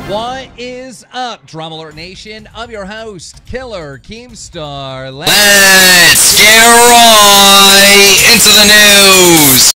What is up, Drama Alert Nation? I'm your host, Killer Keemstar. Let's get right into the news.